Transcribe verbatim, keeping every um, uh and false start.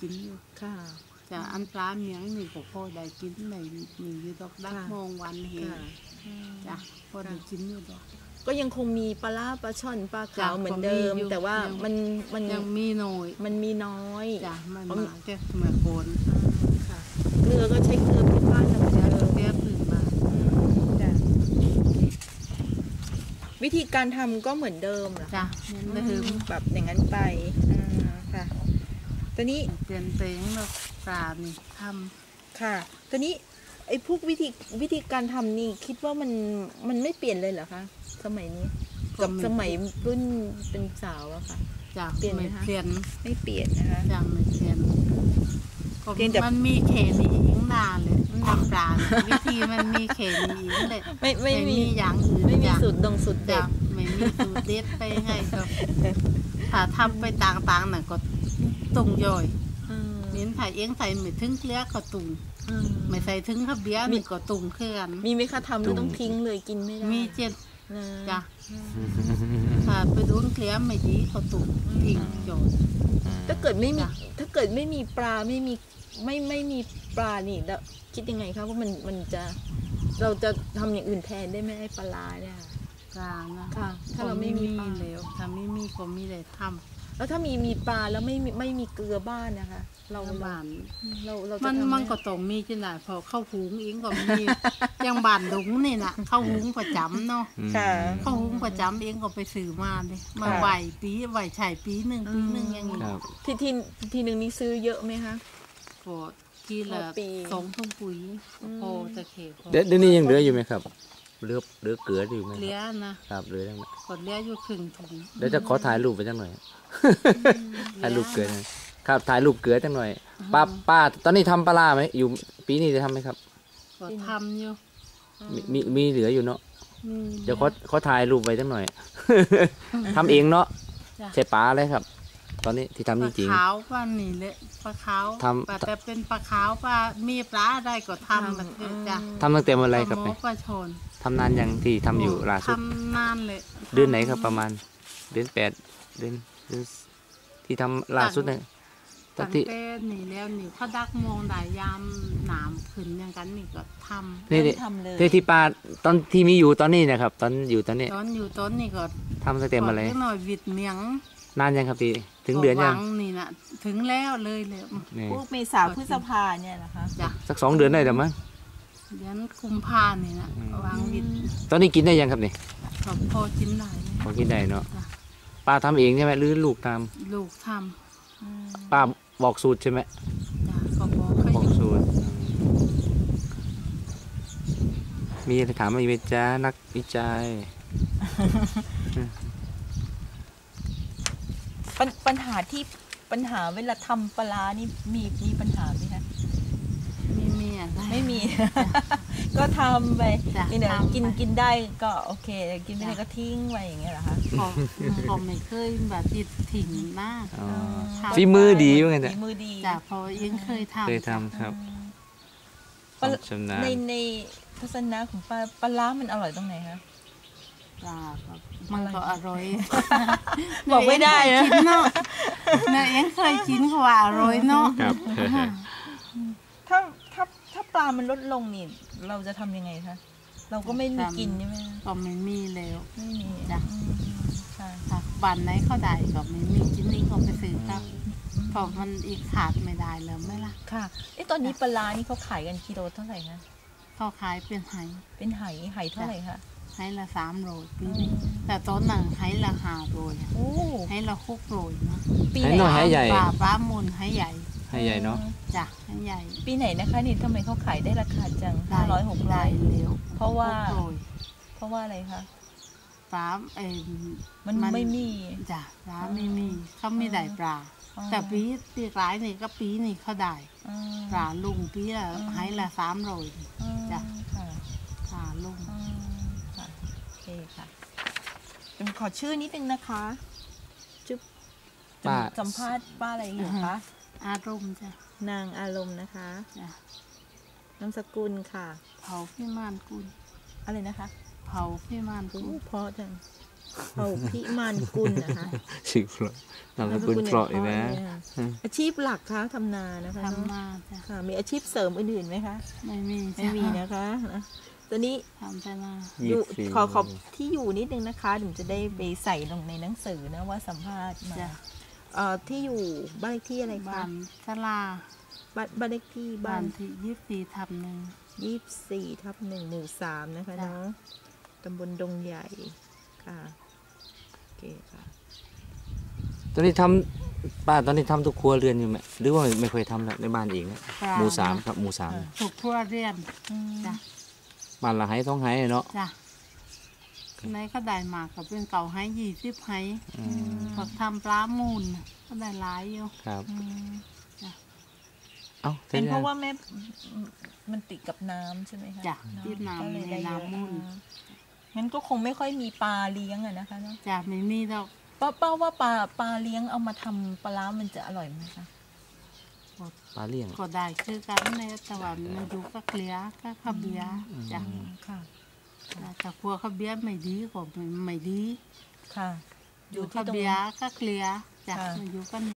กินอยู่ค่ะจะอันปลาเมียงนี่ก็พอได้กินในหนึ่งอยู่ดอกดักมองวันเห็นจ้ะพอได้กินอยู่ดอกก็ยังคงมีปลาปลาช่อนปลาขาวเหมือนเดิมแต่ว่ามันมันยังมีน้อยมันมีน้อยจ้ะมันมาแค่เมื่อโกนค่ะเกลือก็ใช้เกลือพื้นบ้านธรรมดาเกลือพื้นบ้านวิธีการทำก็เหมือนเดิมเหรอจ้ะเหมือนเดิมแบบอย่างนั้นไปค่ะตอนนี้เปลี่ยนแปลงแล้วปลานี่ทำค่ะตอนนี้ไอ้พวกวิธีวิธีการทำนี่คิดว่ามันมันไม่เปลี่ยนเลยเหรอคะสมัยนี้กับสมัยรุ่นเป็นสาวอะค่ะจ้ะเปลี่ยนไหมคะเปลี่ยนไม่เปลี่ยนนะคะจ้ะไม่เปลี่ยนเพียงแต่มันมีเขมีอิงนาเลยทำปลาวิธีมันมีเขมีอิงเลยไม่ไม่มีอย่างอื่นไม่มีสูตรดงสูตรเด็ดไม่มีสูตรเด็ดไปไงก็ถ้าทำไปต่างๆน่ะก็ตุ่งย่อยเน้นใส่เองใส่ไม่ถึงเกลือก็ตุ่งไม่ใส่ถึงข้าวเบี้ยนี่ก็ตุ่งเคลื่อนมีไหมคะทำแล้วต้องทิ้งเลยกินไม่ได้มีเจ็ดจ้ะถ้าไปโดนเกลือไม่ดีก็ตุ่งทิ้งย่อยถ้าเกิดไม่มีถ้าเกิดไม่มีปลาไม่มีไม่ไม่มีปลานี่แล้วคิดยังไงคะว่ามันมันจะเราจะทำอย่างอื่นแทนได้ไหมไอ้ปลาเนี่ยปลานะค่ะถ้าเราไม่มีแล้วถ้าไม่มีก็มีแต่ทำแล้วถ้ามีมีปลาแล้วไม่ไม่มีเกลือบ้านนะคะเราบ้านเราเรามันมันก็ต้องมีจังได๋พอเข้าหุงเองก็มีอย่างบ้านดุงนี่น่ะเข้าหุงประจำเนาะเข้าหุงประจำเองก็ไปซื้อมาเลยมาไหวปีไหวใช้ปีนึงปีนึงอย่างนี้ทีทีทีนึงนี่ซื้อเยอะไหมคะก็ทีละสองถุงปุ๋ยพอจะเขตเดี๋ยวนี้ยังเหลืออยู่ไหมครับเหลือเหลือเกลืออยู่ไหมเหลือนะครับเหลือจังก็เหลืออยู่ครึ่งถุงเดี๋ยวจะขอถ่ายรูปไปจังหน่อยถ่ายรูปเกลือครับถ่ายรูปเกลือจังหน่อยป้าป้าตอนนี้ทำปลาไหมอยู่ปีนี้จะทำไหมครับก็ทำอยู่มีมีเหลืออยู่เนาะเดี๋ยวขอขอถ่ายรูปไปจังหน่อยทำเองเนาะใช่ปลาเลยครับตอนนี้ที่ทำจริงๆปลาขาวปลาหนีเลยปลาขาวทำแต่เป็นปลาขาวปลามีปลาได้ก็ทำแบบจ้ะทำตั้งแต่เมื่อไรครับปลาชนทำนานยังที่ทำอยู่ล่าสุดทำนานเลยเดือนไหนครับประมาณเดือนแปดเดือนที่ทำล่าสุดเนี่ยตั้งแต่หนีแล้วหนีเขาดักมองได้ยามหนามขึ้นอย่างกันนี่ก็ทำนี่ทำเลยที่ปลาตอนที่มีอยู่ตอนนี้นะครับตอนอยู่ตอนนี้ตอนอยู่ตอนนี้ก็ทำตั้งแต่เมื่อไรหน่อยวิดเมียงนานยังครับพี่ถึงเดือนยังนี่นะถึงแล้วเลยเลยพวกเมษาพฤษภาเนี่ยเหรอคะจ้ะสักสองเดือนได้หรือมั้งเดือนกุมภาเนี่ยนะวางวิดตอนนี้กินได้ยังครับนี่พอกินได้พอกินได้เนาะป้าทำเองใช่ไหมหรือลูกทำลูกทำป้าบอกสูตรใช่ไหมจ้ะก็บอกบอกสูตรมีอะไรถามอะไรไหมจ๊ะนักวิจัยปัญหาที่ปัญหาเวลาทำปลานี่มีมีปัญหาไหมคะไม่มีอะไรไม่มีก็ทำไปนี่เนี่ยกินกินได้ก็โอเคกินไม่ได้ก็ทิ้งไว้อย่างเงี้ยเหรอคะผมไม่เคยแบบติดถิ่นมากฝีมือดีว่าไงเนี่ยฝีมือดีจ้ะพอยังเคยทำเคยทำครับในในทัศนะของปลาปลามันอร่อยตรงไหนคะปลามันก็อร่อยบอกไม่ได้นะเนาะเนี่ยยังเคยกินก็ว่าอร่อยเนาะถ้าถ้าถ้าปลามันลดลงนี่เราจะทำยังไงคะเราก็ไม่มีกินใช่ไหมก็ไม่มีแล้วไม่มีจ้ะค่ะบ้านไหนเขาได้ก็ไม่มีกินนี่ก็ไปซื้อครับเพราะมันอีกขาดไม่ได้แล้วไม่ล่ะค่ะไอ้ตอนนี้ปลานี่เขาขายกันกิโลเท่าไหร่คะเขาขายเป็นไหเป็นไหไหเท่าไหร่คะให้ละสามโลปีนี้แต่ต้นหนังให้ละห้าโลให้ละหกโลนะปีไหนให้ใหญ่ปลาปลามูลให้ใหญ่ให้ใหญ่เนาะจ้ะให้ใหญ่ปีไหนนะคะนี่ทำไมเขาขายได้ราคาจังห้าร้อยหกร้อยเร็วเพราะว่าเพราะว่าอะไรคะปลาเออมันไม่มีจ้ะปลาไม่มีเขาไม่ได้ปลาแต่ปีปีร้ายนี่ก็ปีนี่เขาได้ปลาลุงปีละให้ละสามโลจ้ะปลาลุงโอเคค่ะขอชื่อนิดนึงนะคะจุ๊บสัมภาษณ์ป้าอะไรอยู่คะอารมณ์จ้ะนางอารมณ์นะคะนามสกุลค่ะเผาพิมานกุลอะไรนะคะเผาพิมานกุลเพราะจังเผ่าพิมานกุลนะคะชื่อเพราะนามสกุลเพราะอีกนะอาชีพหลักคะทำนานะคะทำนาจ้ะค่ะมีอาชีพเสริมอื่นๆไหมคะไม่มีไม่มีนะคะนะตอนนี้ทำแต่นาอยู่ยี่สิบสี่ขอขอที่อยู่นิดนึงนะคะถึงจะได้ไปใส่ลงในหนังสือนะว่าสัมภาษณ์มาจ้ะเอ่อที่อยู่บ้านเลขที่อะไรคะบ้านสลาบ้านบ้านเลขที่บ้าบ้าน นที่ยี่สิบสี่ทับหนึ่งยี่สิบสี่ทับหนึ่งหมู่สามนะคะจ้ะเนาะตำบลดงใหญ่ค่ะโอเคค่ะตอนนี้ทำป้าตอนนี้ทำทุกครัวเรือนอยู่ไหมหรือว่าไม่เคยทำแล้วในบ้านเองเนี่ยหมู่สามครับหมู่สามถูกทั่วเรียนจ้ะบ้านละไห้ท้องไห้เนาะจ้ะไหนก็ได้มากกับเป็นเก่าให้ยี่สิบให้อืมผักทำปลามูลก็ได้หลายอยู่ครับอืมเอ้าเป็นเพราะทีว่าแม่มันติดกับน้ำใช่ไหมคะจ้ะเนอะที่ก็เลยน้ำในได้เยอะน้ำมูลอ่างั้นก็คงไม่ค่อยมีปลาเลี้ยงอะนะคะเนาะจ้ะไม่มีดอกป้าป้าว่าปลาปลาเลี้ยงเอามาทำปลาร้ามันจะอร่อยไหมคะปลาเลี้ยงก็ได้คือกันในแต่ว่ามันอยู่ก็เกลียก็ข้าวเบียร์จ้ะค่ะแต่ครัวข้าวเบียร์ไม่ดีก็ไม่ไม่ดีค่ะอยู่ข้าวเบียร์ก็เกลียจ้ะค่ะมันอยู่กัน